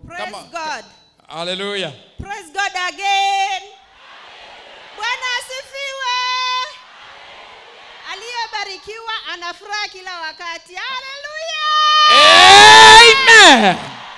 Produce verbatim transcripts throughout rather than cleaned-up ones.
Praise God. Hallelujah. Praise God again. Bwana asifiwe. Aliyebarikiwa anafuraha kila wakati. Hallelujah. Amen.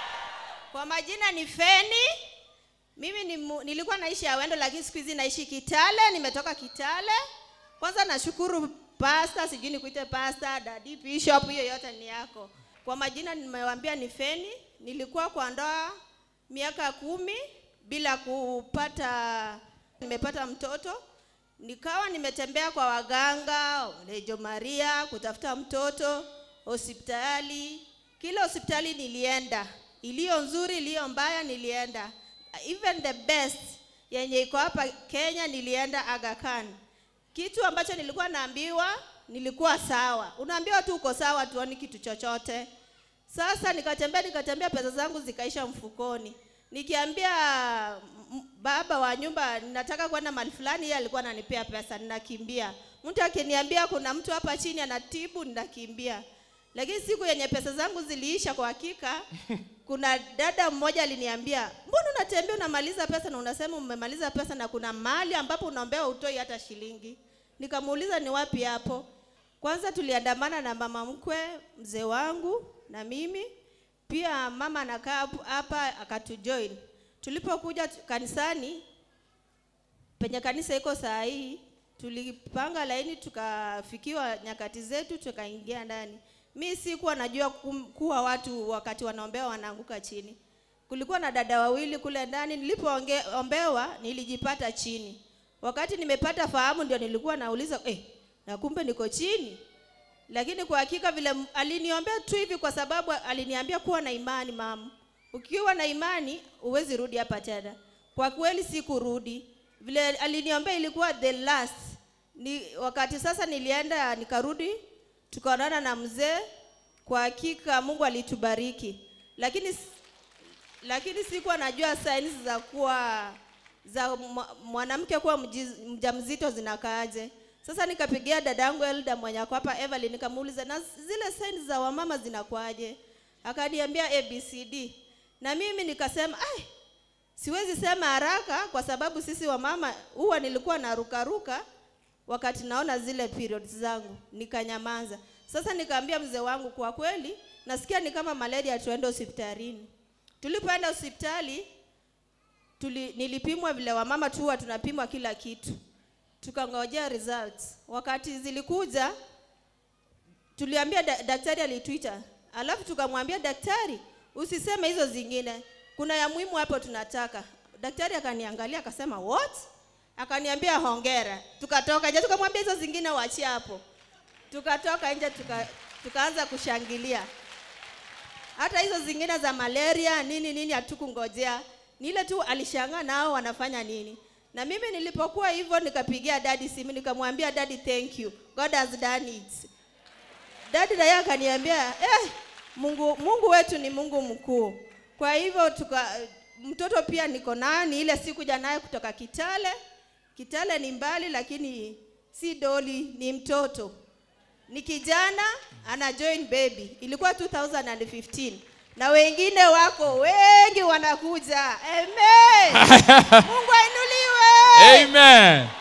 Kwa majina ni Feni. Mimi ni, nilikuwa naishi Awendo lakini siku hizi naishi Kitale. Nimetoka Kitale. Kwanza nashukuru pastor, sijui nikuite pastor, daddy, bishop, hiyo yote ni yako. Kwa majina nimewaambia ni Feni. Nilikuwa kwa ndoa miaka kumi bila kupata, nimepata mtoto. Nikawa nimetembea kwa waganga, Lejo Maria, kutafuta mtoto, hospitali. Kila hospitali nilienda. Iliyo nzuri, iliyo mbaya nilienda. Even the best yenye iko hapa Kenya nilienda Aga Khan. Kitu ambacho nilikuwa naambiwa, nilikuwa sawa. Unaambiwa tu uko sawa, tuoni kitu chochote. Sasa nikatembea nikatembea pesa zangu zikaisha mfukoni. Nikiambia baba wa nyumba ninataka kwenda mahali fulani, yeye alikuwa ananipea pesa, ninakimbia. Mtu akiniambia kuna mtu hapa chini anatibu, ninakimbia. Lakini siku yenye pesa zangu ziliisha kwa hakika, kuna dada mmoja aliniambia, "Mbona unatembea unamaliza pesa na unasema umemaliza pesa na kuna mahali ambapo unaombewa utoi hata shilingi?" Nikamuuliza ni wapi hapo. Kwanza tuliandamana na mama mkwe, mzee wangu na mimi. Pia mama anakaa hapa akatujoin. Tulipokuja kanisani, penye kanisa iko saa hii, tulipanga laini tukafikiwa nyakati zetu tukaingia ndani. Mimi sikuwa najua kuwa watu wakati wanaombewa wanaanguka chini. Kulikuwa na dada wawili kule ndani, nilipoombewa nilijipata chini. Wakati nimepata fahamu ndio nilikuwa nauliza, eh, na kumbe niko chini. Lakini kwa hakika vile aliniombea tu hivi kwa sababu aliniambia kuwa na imani mama. Ukiwa na imani uwezi rudi hapa tena. Kwa kweli sikurudi. Vile aliniombea ilikuwa the last. Ni wakati sasa nilienda nikarudi, tukaonana na mzee. Kwa hakika Mungu alitubariki. Lakini lakini sikuwa najua signs za kuwa za mwanamke kuwa mjamzito zinakaaje. Sasa nikapigia dadangu Elda mwenye kwa hapa Evelyn, nikamuuliza na zile signs za wamama zinakuaje? Akaniambia A B C D. Na mimi nikasema, ai, siwezi sema haraka kwa sababu sisi wamama huwa nilikuwa naruka ruka wakati naona zile periods zangu. Nikanyamaza. Sasa nikaambia mzee wangu, kwa kweli nasikia ni kama malaria, tuende hospitalini. Tulipoenda hospitali tuli, nilipimwa vile wamama tu huwa tunapimwa kila kitu. Tukangojea results. Wakati zilikuja tuliambia da, daktari alituita. Alafu tukamwambia daktari, usiseme hizo zingine. Kuna ya muhimu hapo tunataka. Daktari akaniangalia akasema, "What?" Akaniambia hongera. Tukatoka nje tukamwambia hizo zingine waachie hapo. Tukatoka nje tuka, tukaanza kushangilia. Hata hizo zingine za malaria nini nini hatukungojea. Ni ile tu alishangaa nao wanafanya nini. Na mimi nilipokuwa hivyo nikapigia daddy simu nikamwambia, "Daddy, thank you. God has done it." Daddy naye akaniambia, "Eh, Mungu Mungu wetu ni Mungu mkuu." Kwa hivyo tuka mtoto pia niko naye, ni ile siku jana kutoka Kitale. Kitale ni mbali lakini si doli, ni mtoto. Ni kijana ana join baby. Ilikuwa two thousand fifteen. Na wengine wako wengi wanakuja. Amen. Mungu ainuliwe. Amen.